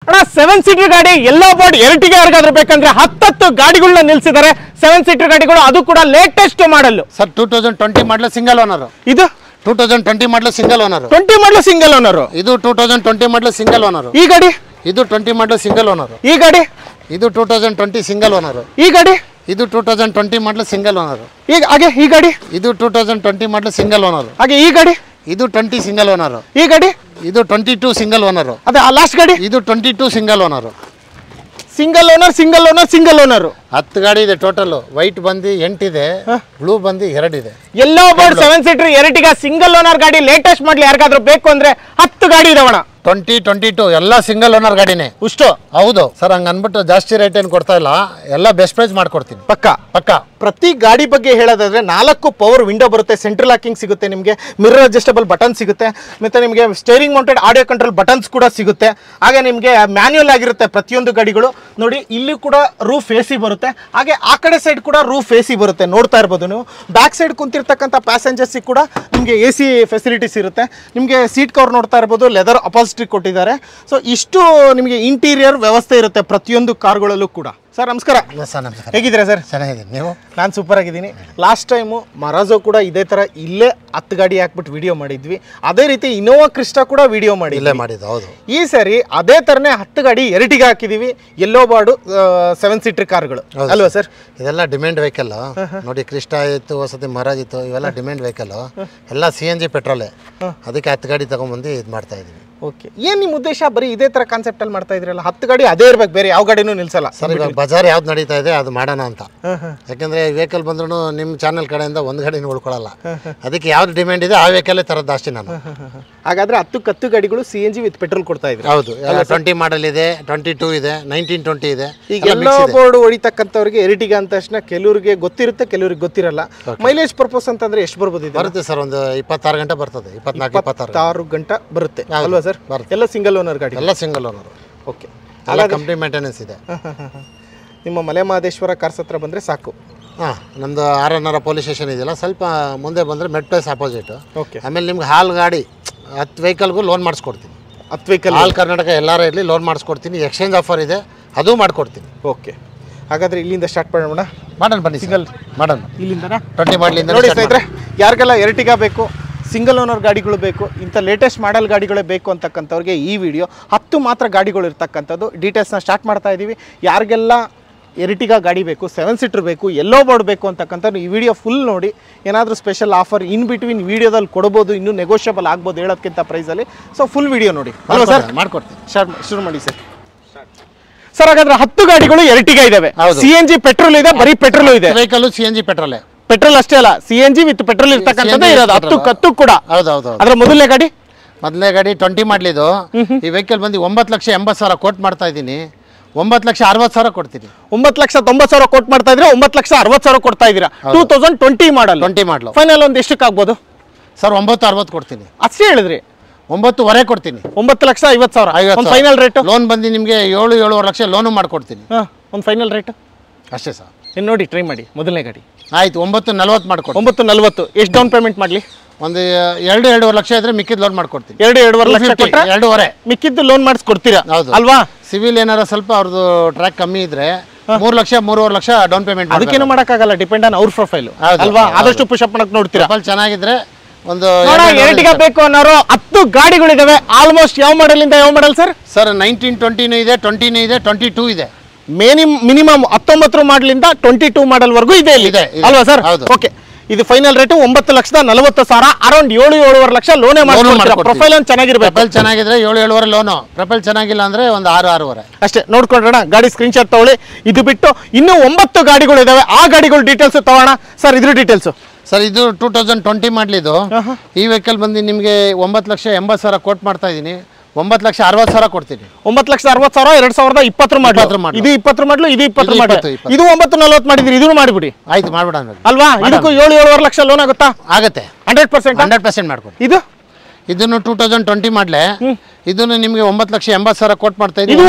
ಅಣ್ಣ 7 ಸೀಟರ್ ಗಾಡಿ ಎಲ್ಲೋ ಬೋರ್ಡ್ ಎರಟಿಗೆ ಯಾರಿಗಾದ್ರೂ ಬೇಕಂದ್ರೆ 10 ಗಾಡಿಗಳನ್ನ ನಿಲ್ಸಿದ್ದಾರೆ 7 ಸೀಟರ್ ಗಾಡಿಗಳು, ಅದು ಕೂಡ latest model sir. 2020 model single owner. ಇದು 2020 model single owner. 20 model single owner. ಇದು 2020 ಮಾಡಲ್ ಸಿಂಗಲ್ ಓನರ್. ಈ ಗಾಡಿ ಇದು 20 ಮಾಡಲ್ ಸಿಂಗಲ್ ಓನರ್. ಈ ಗಾಡಿ ಇದು 2020 ಸಿಂಗಲ್ ಓನರ್. ಈ ಗಾಡಿ ಇದು 2020 ಮಾಡಲ್ ಸಿಂಗಲ್ ಓನರ್. ಈಗ ಹಾಗೆ ಈ ಗಾಡಿ ಇದು 2020 ಮಾಡಲ್ ಸಿಂಗಲ್ ಓನರ್. ಹಾಗೆ ಈ ಗಾಡಿ ಇದು 20 ಸಿಂಗಲ್ ಓನರ್. ಈ ಗಾಡಿ ಇದು 22 ಸಿಂಗಲ್ ಓನರ್. ಅದೇ ಲಾಸ್ಟ್ ಗಾಡಿ ಇದು 22 single owner. Single owner single owner single owner. 10 ಗಾಡಿ ಇದೆ ಟೋಟಲ್. ವೈಟ್ ಬಂದು 8 ಇದೆ, ಬ್ಲೂ ಬಂದು 2 ಇದೆ. Yellow board 7 seater Ertiga single owner ಗಾಡಿ ಲೇಟೆಸ್ಟ್ ಮಾಡ್ಲಿ ಯಾರಿಗಾದ್ರೂ ಬೇಕು ಅಂದ್ರೆ 10 ಗಾಡಿ ಇದಾವಣ. 2022 ಎಲ್ಲ ಸಿಂಗಲ್ ಓನರ್ ಗಾಡಿನೇ. ಉಷ್ಟು ಹೌದು ಸರ್. ಹಂಗ ಅನ್ಬಿಟ್ಟು ಜಾಸ್ತಿ ರೇಟ್ ಏನು ಕೊಡ್ತಾ ಇಲ್ಲ, ಎಲ್ಲ ಬೆಸ್ಟ್ ಪ್ರೈಸ್ ಮಾಡ್ಕೊಡ್ತೀನಿ ಪಕ್ಕ ಪಕ್ಕ. ಪ್ರತಿ ಗಾಡಿ ಬಗ್ಗೆ ಹೇಳೋದಾದ್ರೆ 4 ಪವರ್ ವಿಂಡೋ ಬರುತ್ತೆ, ಸೆಂಟ್ರಲ್ ಲಾಕಿಂಗ್ ಸಿಗುತ್ತೆ, ನಿಮಗೆ ಮಿರರ್ ಅಡ್ಜಸ್ಟಬಲ್ ಬಟನ್ ಸಿಗುತ್ತೆ, ಮತ್ತೆ ನಿಮಗೆ steering mounted audio control buttons ಕೂಡ ಸಿಗುತ್ತೆ. ಹಾಗೆ ನಿಮಗೆ ಮ್ಯಾನ್ಯುಯಲ್ ಆಗಿರುತ್ತೆ ಪ್ರತಿಯೊಂದು ಗಾಡಿಗಳು. ನೋಡಿ ಇಲ್ಲಿ ಕೂಡ ರೂಫ್ ಎ ಸಿ ಬರುತ್ತೆ, ಹಾಗೆ ಆ ಕಡೆ ಸೈಡ್ ಕೂಡ ರೂಫ್ ಎ ಸಿ ಬರುತ್ತೆ, ನೋಡ್ತಾ ಇರ್ಬೋದು ನೀವು. ಬ್ಯಾಕ್ ಸೈಡ್ ಕುಂತಿರ್ತಕ್ಕಂಥ ಪ್ಯಾಸೆಂಜರ್ಸಿಗೆ ಕೂಡ ನಿಮಗೆ ಎ ಸಿ ಫೆಸಿಲಿಟೀಸ್ ಇರುತ್ತೆ. ನಿಮಗೆ ಸೀಟ್ ಕವರ್ ನೋಡ್ತಾ ಇರ್ಬೋದು, ಲೆದರ್ ಅಪಾಲ್ಸ್ಟ್ರಿ ಕೊಟ್ಟಿದ್ದಾರೆ. ಸೊ ಇಷ್ಟು ನಿಮಗೆ ಇಂಟೀರಿಯರ್ ವ್ಯವಸ್ಥೆ ಇರುತ್ತೆ ಪ್ರತಿಯೊಂದು ಕಾರ್ಗಳಲ್ಲೂ ಕೂಡ. ಸರ್ ನಮಸ್ಕಾರ. ಹೇಗಿದ್ದೀರಾ ಸರ್? ಚೆನ್ನಾಗಿದ್ದೀನಿ. ನೀವು? ನಾನು ಸೂಪರ್ ಆಗಿದ್ದೀನಿ. ಲಾಸ್ಟ್ ಟೈಮು ಮರಾಜೋ ಕೂಡ ಇದೇ ಥರ ಇಲ್ಲೇ 10 ಗಾಡಿ ಹಾಕ್ಬಿಟ್ಟು ವಿಡಿಯೋ ಮಾಡಿದ್ವಿ. ಅದೇ ರೀತಿ ಇನೋವಾ ಕ್ರಿಸ್ಟಾ ಕೂಡ ವಿಡಿಯೋ ಮಾಡಿದ್ದು. ಹೌದು. ಈ ಸರಿ ಅದೇ ಥರನೇ 10 ಗಾಡಿ ಎರಟಿಗೆ ಹಾಕಿದ್ದೀವಿ, ಎಲ್ಲೋ ಬಾರ್ಡು 7 ಸೀಟರ್ ಕಾರ್ಗಳು ಅಲ್ವಾ ಸರ್? ಇದೆಲ್ಲ ಡಿಮ್ಯಾಂಡ್ ವೆಹಿಕಲ್ ನೋಡಿ. ಕ್ರಿಸ್ಟಾ ಇತ್ತು, ಹೊಸತಿ ಮರಾಜ್ ಇತ್ತು, ಇವೆಲ್ಲ ಡಿಮ್ಯಾಂಡ್ ವೆಹಿಕಲ್. ಎಲ್ಲ CNG ಪೆಟ್ರೋಲೇ. ಅದಕ್ಕೆ 10 ಗಾಡಿ ತಗೊಂಡ್ಬಂದು ಇದು ಮಾಡ್ತಾ ಇದ್ದೀವಿ. ಓಕೆ, ಏನು ನಿಮ್ಮ ಉದ್ದೇಶ? ಬರೀ ಇದೇ ಥರ ಕಾನ್ಸೆಪ್ಟಲ್ಲಿ ಮಾಡ್ತಾ ಇದ್ರಲ್ಲ, 10 ಗಾಡಿ ಅದೇ ಇರ್ಬೇಕು, ಬೇರೆ ಯಾವ ಗಾಡಿನೂ ನಿಲ್ಸಲ್ಲ ಸರ್. ಇವಾಗ ಬಜಾರ್ ಯಾವ್ದು ನಡೀತಾ ಇದೆ ಅದು ಮಾಡೋಣ ಅಂತ. ಯಾಕಂದ್ರೆ ವೆಹಿಕಲ್ ಬಂದ್ರೂ ನಿಮ್ಮ ಚಾನೆಲ್ ಕಡೆಯಿಂದ ಒಂದು ಗಾಡಿನ ಉಳ್ಕೊಳ್ಳಲ್ಲ. ಅದಕ್ಕೆ ಯಾವ್ದು ಡಿಮ್ಯಾಂಡ್ ಇದೆ ಆ ವೆಹಿಕಲ್ ತರದ್ದು ಅಷ್ಟೇ ನಾನು. ಹಾಗಾದ್ರೆ 10 ಗಾಡಿಗಳು CNG ವಿತ್ ಪೆಟ್ರೋಲ್ ಕೊಡ್ತಾ ಇದ್ರು. ಹೌದು. 20 ಮಾಡಲ್ ಇದೆ, 22 ಇದೆ, 1920 ಇದೆ. ಈಗ ಎಲ್ಲೋ ಬೋರ್ಡ್ ಹೊಡಿತಕ್ಕಂಥವ್ರಿಗೆ ಎರಟಿಗ ಅಂದ ತಕ್ಷಣ ಕೆಲವರಿಗೆ ಗೊತ್ತಿರುತ್ತೆ, ಕೆಲವರಿಗೆ ಗೊತ್ತಿರಲ್ಲ. ಮೈಲೇಜ್ ಪರ್ಪಸ್ ಅಂತಂದ್ರೆ ಎಷ್ಟು ಬರ್ಬೋದು? ಬರುತ್ತೆ ಸರ್, ಒಂದು 26 ಗಂಟೆ ಬರ್ತದೆ. 24-26 ಗಂಟೆ ಬರುತ್ತೆ ಅಲ್ವಾ ಸರ್? ಎಲ್ಲ ಸಿಂಗಲ್ ಓನರ್ ಗಾಡಿ. ಎಲ್ಲ ಸಿಂಗಲ್ ಓನರ್. ಓಕೆ, ಎಲ್ಲ ಕಂಪ್ನಿ ಮೇಂಟೆನೆನ್ಸ್ ಇದೆ. ನಿಮ್ಮ ಮಲೆ ಮಹದೇಶ್ವರ ಕಾರ್ಸ್ ಹತ್ರ ಬಂದರೆ ಸಾಕು. ಹಾಂ, ನಮ್ಮದು RNR ಪೊಲೀಸ್ ಸ್ಟೇಷನ್ ಇದೆಯಲ್ಲ, ಸ್ವಲ್ಪ ಮುಂದೆ ಬಂದರೆ ಮೆಡ್ ಪ್ಲೇಸ್ ಆಪೋಸಿಟ್. ಓಕೆ. ಆಮೇಲೆ ನಿಮ್ಗೆ ಹಾಲ್ ಗಾಡಿ 10 ವೆಹಿಕಲ್ಗೂ ಲೋನ್ ಮಾಡಿಸ್ಕೊಡ್ತೀನಿ. 10 ವೆಹಿಕಲ್ ಆಲ್ ಕರ್ನಾಟಕ ಎಲ್ಲಾರ ಇರಲಿ ಲೋನ್ ಮಾಡಿಸ್ಕೊಡ್ತೀನಿ. ಎಕ್ಸ್ಚೇಂಜ್ ಆಫರ್ ಇದೆ, ಅದು ಮಾಡಿಕೊಡ್ತೀನಿ. ಓಕೆ, ಹಾಗಾದರೆ ಇಲ್ಲಿಂದ ಸ್ಟಾರ್ಟ್ ಮಾಡೋಣ. ಮಾಡೋಣ ಬನ್ನಿ. ಸಿಂಗಲ್ ಮಾಡೋಣ ಇಲ್ಲಿಂದ 20 ಮಾಡಲಿಂದ. ನೋಡಿ ಸ್ನೇಹಿತರೆ, ಯಾರಿಗೆಲ್ಲ ಎರಟಿಗ ಬೇಕು, ಸಿಂಗಲ್ ಓನರ್ ಗಾಡಿಗಳು ಬೇಕು, ಇಂಥ ಲೇಟೆಸ್ಟ್ ಮಾಡೆಲ್ ಗಾಡಿಗಳೇ ಬೇಕು ಅಂತಕ್ಕಂಥವ್ರಿಗೆ ಈ ವಿಡಿಯೋ. 10 ಮಾತ್ರ ಗಾಡಿಗಳು ಇರ್ತಕ್ಕಂಥದ್ದು. ಡೀಟೇಲ್ಸ್ನ ಸ್ಟಾರ್ಟ್ ಮಾಡ್ತಾ ಇದ್ದೀವಿ. ಯಾರಿಗೆಲ್ಲ ಎರಟಿಗ ಗಾಡಿ ಬೇಕು, 7 ಸೀಟರ್ ಬೇಕು, ಎಲ್ಲೋ ಬೋರ್ಡ್ ಬೇಕು ಅಂತಕ್ಕಂಥದ್ದು ಈ ವಿಡಿಯೋ ಫುಲ್ ನೋಡಿ. ಏನಾದರೂ ಸ್ಪೆಷಲ್ ಆಫರ್ ಇನ್ ಬಿಟ್ವೀನ್ ವಿಡಿಯೋದಲ್ಲಿ ಕೊಡ್ಬೋದು, ಇನ್ನೂ ನೆಗೋಷಿಯಬಲ್ ಆಗ್ಬೋದು ಹೇಳೋದಕ್ಕಿಂತ ಪ್ರೈಸಲ್ಲಿ. ಸೊ ಫುಲ್ ವಿಡಿಯೋ ನೋಡಿ ಅಲ್ವಾ ಸರ್? ಮಾಡ್ಕೊಡ್ತೀನಿ. ಶುರು ಮಾಡಿ ಸರ್. ಸರ್ ಹಾಗಾದ್ರೆ 10 ಗಾಡಿಗಳು ಎರಟಿಗ ಇದಾವೆ. CNG ಪೆಟ್ರೋಲ್ ಇದೆ, ಬರೀ ಪೆಟ್ರೋಲ್ ಇದೆ. Vehicle CNG ಪೆಟ್ರೋಲೇ. ಪೆಟ್ರೋಲ್ ಅಷ್ಟೇ ಅಲ್ಲ, CNG ವಿತ್ ಪೆಟ್ರೋಲ್ ಇರ್ತಕ್ಕಂಥದ್ದೇ ಇರೋದು 10 ಕೂಡ. ಹೌದೌದು. ಅದ್ರ ಮೊದಲನೇ ಗಾಡಿ 20 ಮಾಡಲಿದ್ದು. ಈ ವೆಹಿಕಲ್ ಬಂದು 9,80,000 ಕೋಟ್ ಮಾಡ್ತಾ ಇದ್ದೀನಿ. 9,60,000 ಕೊಡ್ತೀನಿ. 9,90,000 ಕೋಟ್ ಮಾಡ್ತಾ ಇದ್ರೆ 9,60,000 ಕೊಡ್ತಾ ಇದೀರಾ. 2020 ಮಾಡಲ್. 20 ಮಾಡಲು ಫೈನಲ್ ಒಂದು ಎಷ್ಟಕ್ಕೆ ಆಗ್ಬೋದು ಸರ್? 9,60,000 ಕೊಡ್ತೀನಿ. ಅಷ್ಟೇ ಹೇಳಿದ್ರಿ. 9.5 ಕೊಡ್ತೀನಿ. 9,50,000 ಒಂದು ಫೈನಲ್ ರೇಟ್. ಲೋನ್ ಬಂದು ನಿಮಗೆ 7-7.5 ಲಕ್ಷ ಲೋನು ಮಾಡ್ಕೊಡ್ತೀನಿ. ಒಂದು ಫೈನಲ್ ರೇಟ್ ಅಷ್ಟೇ ಸರ್. ಇನ್ನು ನೋಡಿ ಟ್ರೈ ಮಾಡಿ ಮೊದಲನೇ ಗಾಡಿ. ಆಯ್ತು, 9,40 ಮಾಡ್ಕೊಡಿ. 9,40. ಎಷ್ಟು ಡೌನ್ ಪೇಮೆಂಟ್ ಮಾಡಲಿ? ಒಂದು 2-2.5 ಲಕ್ಷ ಇದ್ರೆ ಮಿಕ್ಕಿದ್ ಲೋನ್ ಮಾಡ್ಕೊಡ್ತೀನಿ. 2-2.5 ಲಕ್ಷ ಕೊಟ್ಟರೆ 2.5 ಮಿಕ್ಕಿದ್ದು ಲೋನ್ ಮಾಡಿಸ್ಕೊಡ್ತೀರಾ? ಹೌದು ಅಲ್ವಾ? ಸಿವಿಲ್ ಏನಾರ ಸ್ವಲ್ಪ ಅವ್ರದ್ದು ಟ್ರ್ಯಾಕ್ ಕಮ್ಮಿ ಇದ್ರೆ 3 ಲಕ್ಷ 3.5 ಲಕ್ಷ ಡೌನ್ ಪೇಮೆಂಟ್. ಅದಕ್ಕೇನು ಮಾಡೋಕ್ಕಾಗಲ್ಲ, ಡಿಪೆಂಡ್ ಆನ್ ಅವ್ರ ಪ್ರೊಫೈಲ್ ಅಲ್ವಾ? ಆದಷ್ಟು ಪುಷಪ್ ಮಾಡಕ್ ನೋಡ್ತೀರಾ. ಚೆನ್ನಾಗಿದ್ರೆ ಒಂದು ಎರಟಿಗ ಬೇಕು ಅನ್ನೋರು 10 ಗಾಡಿಗಳಿದಾವೆ. ಆಲ್ಮೋಸ್ಟ್ ಯಾವ ಮಾಡೆಲ್ ಇಂದ ಯಾವ ಮಾಡೆಲ್ ಸರ್? ಸರ್ 1920 ಇದೆ, 20 ಇದೆ, 22 ಇದೆ. ಮಿನಿಮಮ್ 19 ಮಾಡಲಿಂದ 22 ಮಾಡಲ್ ವರೆಗೂ ಇದೆ ಅಲ್ವಾ ಸರ್? ಓಕೆ, ಇದು ಫೈನಲ್ ರೇಟ್ 9,40,000. ಅರೌಂಡ್ 7-7.5 ಲಕ್ಷ ಲೋನೇ ಮಾಡ್ತಾರೆ. ಪ್ರೊಫೈಲ್ ಚೆನ್ನಾಗಿರ್ಬೇಕು. ಪ್ರೊಫೈಲ್ ಚೆನ್ನಾಗಿದ್ರೆ 7-7.5 ಲೋನು. ಪ್ರೊಫೈಲ್ ಚೆನ್ನಾಗಿಲ್ಲ ಅಂದ್ರೆ ಒಂದು 6-6.5 ಅಷ್ಟೇ. ನೋಡ್ಕೊಂಡ್ರಣ ಗಾಡಿ ಸ್ಕ್ರೀನ್ ಶಾಟ್ ತಗೊಳ್ಳಿ. ಇದು ಬಿಟ್ಟು ಇನ್ನೂ 9 ಗಾಡಿಗಳು ಇದಾವೆ. ಆ ಗಾಡಿಗಳು ಡೀಟೇಲ್ಸ್ ತಗೋಣ ಸರ್. ಇದ್ರ ಡೀಟೇಲ್ಸ್ ಸರ್, ಇದು 2020 ಮಾಡಲಿದ್ದು. ಈ ವೆಹಿಕಲ್ ಬಂದು ನಿಮಗೆ 9,80,000 ಕೋಟ್ ಮಾಡ್ತಾ ಇದ್ದೀನಿ. 9,60,000 ಕೊಡ್ತೀನಿ. 9,60,000 2020 ಮಾಡಲು. ಇದು 20 ಮಾಡಲು, ಇದು 20 ಮಾಡಲು. ಇದು 9,40 ಮಾಡಿದ್ರಿ, ಇದನ್ನು ಮಾಡಿಬಿಡಿ. ಆಯ್ತು, ಮಾಡ್ಬಿಡ ಅಲ್ವಾ? ಇದಕ್ಕೂ 7-7.5 ಲಕ್ಷ ಲೋನ್ ಆಗುತ್ತಾ? ಆಗುತ್ತೆ. 100% ಮಾಡ್ಕೊಡಿ. ಇದನ್ನು 2020 ಮಾಡಲೆ. ಇದನ್ನು ನಿಮಗೆ 9,80,000 ಕೋಟ್ ಮಾಡ್ತಾ ಇದ್ದೀನಿ.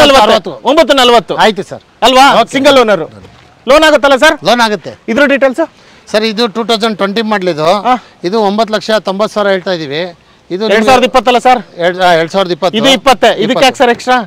9,40. ಆಯ್ತು ಸರ್. ಅಲ್ವಾ? ಸಿಂಗಲ್ ಓನರ್ ಲೋನ್ ಆಗುತ್ತಲ್ಲ ಸರ್? ಲೋನ್ ಆಗುತ್ತೆ. ಇದ್ರ ಡೀಟೇಲ್ಸ್ ಸರ್, ಇದು 2020 ಮಾಡಲಿದ್ದು. ಇದು 9,90,000 ಹೇಳ್ತಾ ಇದೀವಿ. ಇದು 2020 ಅಲ್ಲ ಸರ್? 2020. ಇದು 20. ಇದಕ್ಕೆ ಯಾಕೆ ಸರ್ ಎಕ್ಸ್ಟ್ರಾ?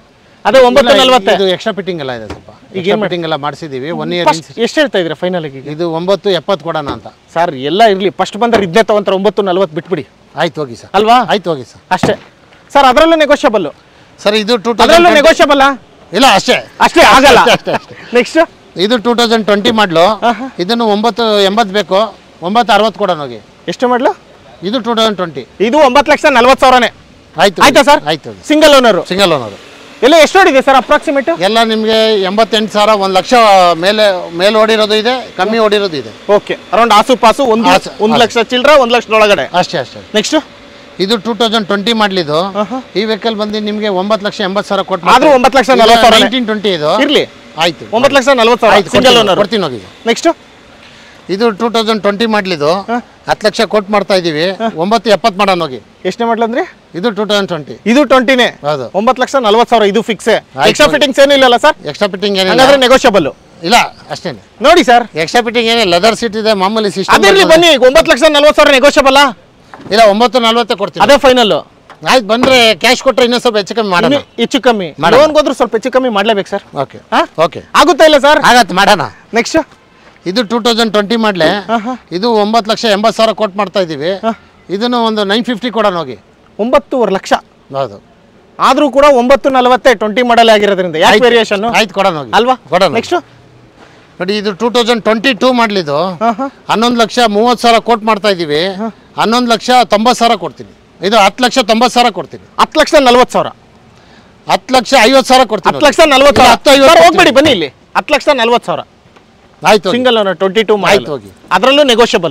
ಅದೇ 940 ಇದು ಎಕ್ಸ್ಟ್ರಾ ಫಿಟ್ಟಿಂಗ್ ಎಲ್ಲ ಇದೆ ಸ್ವಲ್ಪ ಈಗ ಫಿಟ್ಟಿಂಗ್ ಎಲ್ಲ ಮಾಡಿಸಿದೀವಿ 1 ಇಯರ್ ಎಷ್ಟು ಹೇಳ್ತಾ ಇದ್ದೀರಾ ಫೈನಲ್ ಆಗಿ? ಇದು 970 ಕೊಡೋಣ ಅಂತ ಸರ್. ಎಲ್ಲ ಇರಲಿ, ಫಸ್ಟ್ ಬಂದ್ರೆ ಇದನ್ನೇ ತಗೊಂತಾರೆ 940 ಬಿಟ್ಬಿಡಿ. ಆಯ್ತು ಹೋಗಿ ಸರ್. ಅಲ್ವಾ? ಆಯ್ತು ಹೋಗಿ ಸರ್. ಅಷ್ಟೇ ಸರ್. ಅದರಲ್ಲೂ ನೆಗೋಷಿಯಬಲ್ ಸರ್. ಇದು ಅದರಲ್ಲೂ ನೆಗೋಷಿಯಬಲ್ ಇಲ್ಲ ಅಷ್ಟೇ ಅಷ್ಟೇ ಆಗಲ್ಲ. ನೆಕ್ಸ್ಟ್ ಇದು 2020 ಮಾಡಲು. ಇದನ್ನು 980 ಬೇಕು, 960 ಕೊಡೋಣ ಹೋಗಿ. ಎಷ್ಟು ಮಾಡಲು? ಇದು 2020. ಇದು 9,40,000ನೇ. ಆಯ್ತು ಆಯ್ತಾ ಸರ್? ಆಯ್ತು. Single owner. ಸಿಂಗಲ್ ಓನರ್ ಎಲ್ಲ ಎಷ್ಟು ಓಡಿದೆ ಸರ್ ಅಪ್ರಾಕ್ಸಿಮೇಟ್? ಎಲ್ಲ ನಿಮಗೆ 88,000, 1 ಲಕ್ಷ ಮೇಲೆ ಓಡಿರೋದು ಇದೆ, ಕಮ್ಮಿ ಓಡಿರೋದು ಇದೆ. ಓಕೆ, ಅರೌಂಡ್ ಆಸುಪಾಸು 1 ಲಕ್ಷ ಚಿಲ್ಲರೆ, 1 ಲಕ್ಷದೊಳಗಡೆ ಅಷ್ಟೇ ಅಷ್ಟೇ. ನೆಕ್ಸ್ಟ್ ಇದು 2020 ಮಾಡಲಿದ್ದು. ಈ ವೆಹಿಕಲ್ ಬಂದು ನಿಮಗೆ 9,80,000 ಕೊಟ್ಟು ಆದ್ರೂ 9,40,000 1920 ಇದು ಇರ್ಲಿ. ಆಯ್ತು 9,40,000 ಸಿಂಗಲ್ ಓನರ್ ಕೊಡ್ತೀನಿ ಹೋಗಿ. ನೆಕ್ಸ್ಟ್ ಇದು 2020 ಮಾಡಲಿದ್ದು 10 ಲಕ್ಷ ಕೊಟ್ಟು ಮಾಡ್ತಾ ಇದೀವಿ, 970 ಮಾಡೋಣ ಹೋಗಿ. ಎಷ್ಟನೇ ಮಾಡ್ಲಂದ್ರೆ? ಇದು 2020. ಇದು 20ನೇ. ಹೌದು. 9,40,000 ಇದು ಫಿಕ್ಸ್. ಎಕ್ಸ್ಟ್ರಾ ಫಿಟ್ಟಿಂಗ್ಸ್ ಏನು ಇಲ್ಲಲ್ಲ ಸರ್? ಎಕ್ಸ್ಟ್ರಾ ಫಿಟ್ಟಿಂಗ್ ಏನಿಲ್ಲ, ಹಾಗಾದ್ರೆ ನೆಗೋಷಿಯಬಲ್ ಇಲ್ಲ ಅಷ್ಟೇನೆ ನೋಡಿ ಸರ್. ಎಕ್ಸ್ಟ್ರಾ ಫಿಟ್ಟಿಂಗ್ ಏನಿಲ್ಲ, ಲೆದರ್ ಸೀಟ್ ಇದೆ, ಮಾಮೂಲಿ ಸಿಸ್ಟಮ್. ಅದಿರ್ಲಿ ಬನ್ನಿ, 9,40,000 ನೆಗೋಷಿಯಬಲ್. ಇಲ್ಲ 940 ಕೊಡ್ತೀನಿ. ಅದೇ ಫೈನಲ್. ಆಯ್ತು, ಬಂದ್ರೆ ಕ್ಯಾಶ್ ಕೊಟ್ಟರೆ ಇನ್ನೂ ಸ್ವಲ್ಪ ಹೆಚ್ಚು ಕಮ್ಮಿ ಮಾಡೋಣ. ಹೆಚ್ಚು ಕಮ್ಮಿ ಲೋನ್ ಹೋದ್ರು ಸ್ವಲ್ಪ ಹೆಚ್ಚು ಕಮ್ಮಿ ಮಾಡ್ಲೇಬೇಕು ಸರ್. ಓಕೆ ಓಕೆ, ಆಗುತ್ತಾ ಇಲ್ಲ ಸರ್? ಆಗತ್ತೆ, ಮಾಡೋಣ. ನೆಕ್ಸ್ಟ್ ಇದು 2020 ಮಾಡಲೆ. ಇದು 9,80,000 ಕೊಟ್ಟು ಮಾಡ್ತಾ ಇದೀವಿ. ಇದನ್ನು ಒಂದು 950 ಕೊಡೋಣ ಹೋಗಿ. 9.5 ಲಕ್ಷ. ಹೌದು. ಆದ್ರೂ ಕೂಡ 940 20 ಮಾಡಲ್ ಆಗಿರೋದ್ರಿಂದ ಯಾಕೆ ವೇರಿಯೇಷನ್? ಆಯ್ತು ಕೊಡೋಣ ಹೋಗಿ. ಅಲ್ವಾ? ಕೊಡೋಣ. ನೆಕ್ಸ್ಟ್ ನೋಡಿ, ಇದು 2022 ಮಾಡಲಿದ್ದು 11,30,000 ಕೊಟ್ಟು ಮಾಡ್ತಾ ಇದೀವಿ. 11,90,000 ಕೊಡ್ತೀನಿ. ಇದು 10,90,000 ಕೊಡ್ತೀನಿ. 10,40,000. 10,50,000 ಕೊಡ್ತೀನಿ. 10,40,000 ಹೋಗ್ಬೇಡಿ, ಬನ್ನಿ ಇಲ್ಲಿ. 10,40,000 ಆಯ್ತು. ಸಿಂಗಲ್ ಓನರ್ 22 ಆಯ್ತು ಹೋಗಿ. ಅದರಲ್ಲೂ ನೆಗೋಷಿಯಬಲ್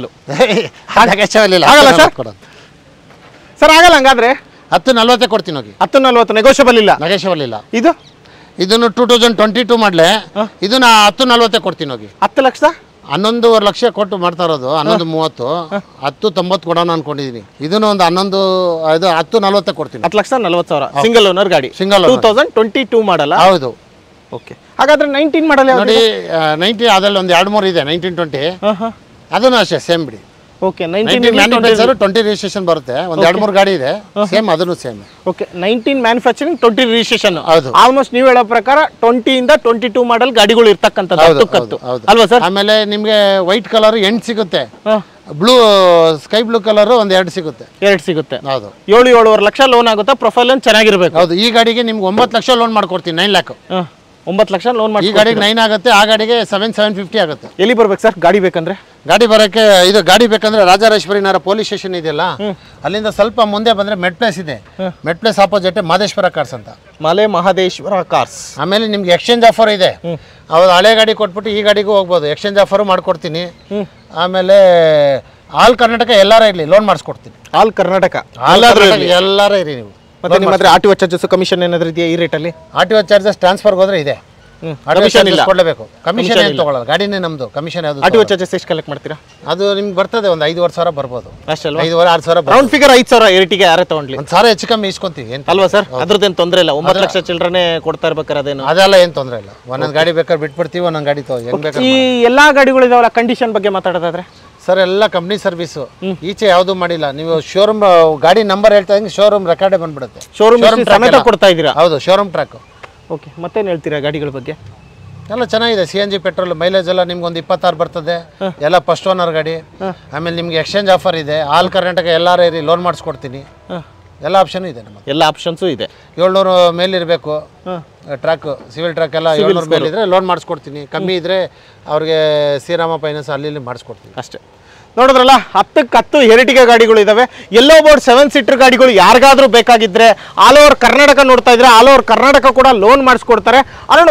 ಆಗಲ್ಲ ಸರ್? ಆಗಲ್ಲ ಹಂಗಾದ್ರೆ 10,40 ಕೊಡ್ತೀನಿ ಹೋಗಿ. 10,40 ನೆಗೋಷಿಯಬಲ್ ಇಲ್ಲ. ನೆಗೋಷಿಯಬಲ್ ಇಲ್ಲ. ಇದನ್ನು 2022 ಮಾಡಲೆ. ಇದನ್ನ 10,40 ಕೊಡ್ತೀನಿ ಹೋಗಿ. 10 ಲಕ್ಷ 11.5 ಲಕ್ಷ ಕೊಟ್ಟು ಮಾಡ್ತಾ ಇರೋದು. 11.30, 10.90 ಕೊಡೋಣ ಅನ್ಕೊಂಡಿದೀನಿ. ಇದನ್ನು ಒಂದು 10,40 ಕೊಡ್ತೀನಿ. 10,40,000 ಸಿಂಗಲ್ ಓನರ್ ಗಾಡಿ. ಸಿಂಗಲ್ 2022 ಮಾಡಲ್ಲ. ಹೌದು. ಓಕೆ, ಹಾಗಾದ್ರೆ 19 ಮಾಡಲ್ಲ ನೋಡಿ. 90 ಅದ್ರಲ್ಲಿ ಒಂದು 2-3 ಇದೆ. 1920 ಅದನ್ನು ಅಷ್ಟೇ ಸೇಮ್ ಬಿಡಿ. ಓಕೆ, 19 ಮ್ಯಾನುಫ್ಯಾಕ್ಚರ್ 20 ರಿಜಿಸ್ಟ್ರೇಷನ್ ಬರುತ್ತೆ. ಒಂದು 2-3 ಗಾಡಿ ಇದೆ ಸೇಮ್, ಅದನ್ನು ಸೇಮ್. Okay, 19 manufacturing 20 registration. ಹೌದು. ಆಲ್ಮೋಸ್ಟ್ ನೀವು ಹೇಳೋ ಪ್ರಕಾರ 20 ಇಂದ 22 ಮಾಡಲ್ ಗಾಡಿಗಳು ಇರ್ತಕ್ಕಂಥದ್ದು ಅಲ್ವಾ ಸರ್? ಆಮೇಲೆ ನಿಮ್ಗೆ ವೈಟ್ ಕಲರ್ ಎಂಡ್ ಸಿಗುತ್ತೆ, ಬ್ಲೂ ಸ್ಕೈ ಬ್ಲೂ ಕಲರ್ ಒಂದು 2 ಸಿಗುತ್ತೆ. 2 ಸಿಗುತ್ತೆ. ಹೌದು. 7-7.5 ಲಕ್ಷ ಲೋನ್ ಆಗುತ್ತಾ? ಪ್ರೊಫೈಲ್ ಒಂದು ಚೆನ್ನಾಗಿರ್ಬೇಕು. ಹೌದು. ಈ ಗಾಡಿಗೆ ನಿಮ್ಗೆ 9 ಲಕ್ಷ ಲೋನ್ ಮಾಡ್ಕೊಡ್ತೀನಿ. 9 ಲ್ಯಾಕ್. 9 ಲಕ್ಷ ಲೋನ್ ಮಾಡಿ. ಈ ಗಾಡಿಗೆ 9 ಆಗುತ್ತೆ, ಆ ಗಾಡಿಗೆ 750 ಆಗುತ್ತೆ. ಎಲ್ಲಿ ಬರ್ಬೇಕು ಸರ್ ಗಾಡಿ ಬೇಕಂದ್ರೆ? ಗಾಡಿ ಬರೋಕ್ಕೆ ಇದು ಗಾಡಿ ಬೇಕಂದ್ರೆ ರಾಜರಾಜೇಶ್ವರಿ ನಗರ ಪೊಲೀಸ್ ಸ್ಟೇಷನ್ ಇದೆಯಲ್ಲ, ಅಲ್ಲಿಂದ ಸ್ವಲ್ಪ ಮುಂದೆ ಬಂದ್ರೆ ಮೆಡ್ ಪ್ಲೇಸ್ ಇದೆ. Mid place opposite Mahadeshwara cars ಅಂತ. ಮಲೆ ಮಹದೇಶ್ವರ ಕಾರ್ಸ್. ಆಮೇಲೆ ನಿಮ್ಗೆ ಎಕ್ಸ್ಚೇಂಜ್ ಆಫರ್ ಇದೆ. ಅವ್ರು ಹಳೆ ಗಾಡಿ ಕೊಟ್ಬಿಟ್ಟು ಈ ಗಾಡಿಗೂ ಹೋಗ್ಬೋದು. ಎಕ್ಸ್ಚೇಂಜ್ ಆಫರು ಮಾಡ್ಕೊಡ್ತೀನಿ. ಆಮೇಲೆ ಆಲ್ ಕರ್ನಾಟಕ ಎಲ್ಲಾರ ಇರಲಿ ಲೋನ್ ಮಾಡಿಸ್ಕೊಡ್ತೀನಿ. ಆಲ್ ಕರ್ನಾಟಕ ಎಲ್ಲಾರ ಇರಿ ನೀವು. ಮತ್ತೆ ನಿಮ್ಮ ಹತ್ರ R T O charges commission ಏನಾದ್ರು ಇದೆಯಾ ಈ ರೇಟಲ್ಲಿ? ಆರ್ ಟಿ ಒ ಚಾರ್ಜಸ್ ಟ್ರಾನ್ಸ್ಫರ್ಗೆ ಹೋದ್ರೆ ಇದೆ. ಕಮಿಷನ್ ಇಲ್ಲ, ಕೊಡಲೇಬೇಕು. ಕಮಿಷನ್ ಏನು ತಗೊಳ್ಳಲ್ಲ, ಗಾಡಿನೇ ನಮ್ದು. ಕಮಿಷನ್ ಯಾವುದು? ಆರ್ ಟಿ ಒ ಚಾರ್ಜಸ್ ಎಷ್ಟು ಕಲೆಕ್ಟ್ ಮಾಡ್ತೀರಾ? ಅದು ನಿಮ್ಗೆ ಬರ್ತದೆ ಒಂದು 5,500 ಬರ್ಬೋದು. ಅಷ್ಟಲ್ವಾ? 5,500-6,000 ರೌಂಡ್ ಫಿಗರ್ 5,000 ಏಟಿಗೆ ಯಾರೇ ತಗೊಂಡ್ಲಿ 1,000 ಹೆಚ್ಚು ಕಮ್ಮಿ ಇಸ್ಕೊಂತೀವಿ ಅಲ್ವಾ ಸರ್? ಅದ್ರದ್ದೇನು ತೊಂದರೆ ಇಲ್ಲ. 9 ಲಕ್ಷ ಚಿಲ್ಡ್ರನೇ ಕೊಡ್ತಾ ಇರ್ಬೇಕಾರೆ ಅದೇನು ಅದೆಲ್ಲ ಏನು ತೊಂದರೆ ಇಲ್ಲ. ಒಂದೊಂದು ಗಾಡಿ ಬೇಕಾದ್ರೆ ಬಿಟ್ಬಿಡ್ತೀವಿ, ಒಂದೊಂದು ಗಾಡಿ ಹೆಂಗ್ ಬೇಕಾದ್ರೆ. ಈ ಎಲ್ಲಾ ಗಾಡಿಗಳು ಇದಾವಲ್ಲ, ಕಂಡೀಷನ್ ಬಗ್ಗೆ ಮಾತಾಡೋದಾದ್ರೆ ಸರ್ ಎಲ್ಲ ಕಂಪ್ನಿ ಸರ್ವಿಸು. ಈಚೆ ಯಾವುದು ಮಾಡಿಲ್ಲ. ನೀವು ಶೋರೂಮ್ ಗಾಡಿ ನಂಬರ್ ಹೇಳ್ತಾ ಇದ್ದಂಗೆ ಶೋರೂಮ್ ರೆಕಾರ್ಡೇ ಬಂದ್ಬಿಡುತ್ತೆ. ಶೋರೂಮ್ ಸಮೇತ ಕೊಡ್ತಾ ಇದ್ದೀರಾ? ಹೌದು, ಶೋರೂಮ್ ಟ್ರ್ಯಾಕ್. ಓಕೆ, ಮತ್ತೇನು ಹೇಳ್ತೀರಾ ಗಾಡಿಗಳ ಬಗ್ಗೆ? ಎಲ್ಲ ಚೆನ್ನಾಗಿದೆ. CNG ಪೆಟ್ರೋಲ್ ಮೈಲೇಜ್ ಎಲ್ಲ ನಿಮ್ಗೆ ಒಂದು 26 ಬರ್ತದೆ. ಎಲ್ಲ ಫಸ್ಟ್ ಓನರ್ ಗಾಡಿ. ಆಮೇಲೆ ನಿಮ್ಗೆ ಎಕ್ಸ್ಚೇಂಜ್ ಆಫರ್ ಇದೆ. ಆಲ್ ಕರ್ನಾಟಕ ಎಲ್ಲಾರ ಇರಿ ಲೋನ್ ಮಾಡಿಸ್ಕೊಡ್ತೀನಿ. ಎಲ್ಲ ಆಪ್ಷನ್ ಇದೆ ನಮ್ಮ. ಎಲ್ಲ ಆಪ್ಷನ್ಸು ಇದೆ. 700 ಮೇಲಿರಬೇಕು ಟ್ರ್ಯಾಕ್, ಸಿವಿಲ್ ಟ್ರ್ಯಾಕ್ ಎಲ್ಲ 700 ಮೇಲಿದ್ರೆ ಲೋನ್ ಮಾಡಿಸ್ಕೊಡ್ತೀನಿ. ಕಮ್ಮಿ ಇದ್ರೆ ಅವ್ರಿಗೆ ಶ್ರೀರಾಮ ಫೈನಾನ್ಸ್ ಅಲ್ಲಿ ಮಾಡಿಸ್ಕೊಡ್ತೀನಿ ಅಷ್ಟೇ. ನೋಡಿದ್ರಲ್ಲ, 10ಕ್ಕೆ 10 ಹೆರಿಟಿಗೆ ಗಾಡಿಗಳು ಇದಾವೆ. ಎಲ್ಲೋ ಬೋರ್ಡ್ 7 ಸೀಟರ್ ಗಾಡಿಗಳು ಯಾರಿಗಾದ್ರೂ ಬೇಕಾಗಿದ್ರೆ ಆಲ್ ಓವರ್ ಕರ್ನಾಟಕ ನೋಡ್ತಾ ಇದ್ರೆ ಆಲ್ ಓವರ್ ಕರ್ನಾಟಕ ಕೂಡ ಲೋನ್ ಮಾಡಿಸ್ಕೊಡ್ತಾರೆ. ಅರೌಂಡ್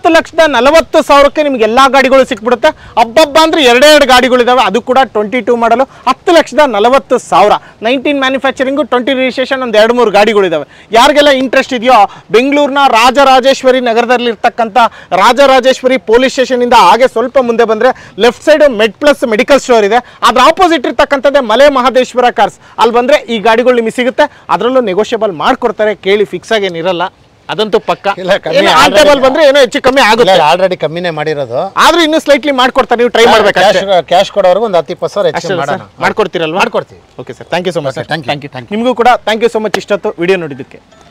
9,40,000 ನಿಮ್ಗೆ ಎಲ್ಲಾ ಗಾಡಿಗಳು ಸಿಕ್ಬಿಡುತ್ತೆ. ಹಬ್ಬಬ್ಬ ಅಂದ್ರೆ 2 ಗಾಡಿಗಳು ಇದಾವೆ, ಅದು ಕೂಡ 22 ಮಾಡಲು. 10,40,000 19 ಮ್ಯಾನುಫ್ಯಾಕ್ಚರಿಂಗು 20 ರಿಜಿಸ್ಟ್ರೇಷನ್ ಒಂದು 2-3 ಗಾಡಿಗಳು ಇದಾವೆ. ಯಾರಿಗೆಲ್ಲ ಇಂಟ್ರೆಸ್ಟ್ ಇದೆಯೋ ಬೆಂಗಳೂರಿನ ರಾಜರಾಜೇಶ್ವರಿ ನಗರದಲ್ಲಿ ಇರ್ತಕ್ಕಂಥ ರಾಜರಾಜೇಶ್ವರಿ ಪೊಲೀಸ್ ಸ್ಟೇಷನ್ ಇಂದ ಹಾಗೆ ಸ್ವಲ್ಪ ಮುಂದೆ ಬಂದ್ರೆ left side med plus medical store ಇದೆ. ಅದ್ರ ಆಪೋಸಿಟ್ ಇರ್ತಕ್ಕಂಥದ್ದೇ ಮಲೆ ಮಹದೇಶ್ವರ ಕಾರ್ಸ್. ಅಲ್ಲಿ ಬಂದ್ರೆ ಈ ಗಾಡಿಗಳು ನಿಮಗೆ ಸಿಗುತ್ತೆ. ಅದರಲ್ಲೂ ನೆಗೋಷಿಯಬಲ್ ಮಾಡ್ಕೊಡ್ತಾರೆ. ಕೇಳಿ ಫಿಕ್ಸ್ ಆಗೇನಿರಲ್ಲ, ಅದಂತೂ ಪಕ್ಕ. ಬಂದ್ರೆ ಏನೋ ಹೆಚ್ಚು ಕಮ್ಮಿ ಆಗುತ್ತೆ. ಆಲ್ರೆಡಿ ಕಮ್ಮಿನೇ ಮಾಡಿರೋದು, ಆದ್ರೂ ಇನ್ನೂ ಸ್ಲೈಟ್ಲಿ ಮಾಡ್ಕೊಡ್ತಾರೆ. ನೀವು ಟ್ರೈ ಮಾಡ್ಬೇಕು. ಕ್ಯಾಶ್ ಕೊಡೋರ್ಗು ಒಂದು 10-20 ಹೆಚ್ಚು ಮಾಡ್ಕೊಡ್ತೀರಲ್ವಾ? ಮಾಡ್ಕೊಡ್ತೀವಿ. Okay sir, thank you so much. Thank you. ನಿಮಗೂ ಕೂಡ ಥ್ಯಾಂಕ್ ಯು ಸೊ ಮಚ್ ಇಷ್ಟೊತ್ತು ವಿಡಿಯೋ ನೋಡಿದ್ದಕ್ಕೆ.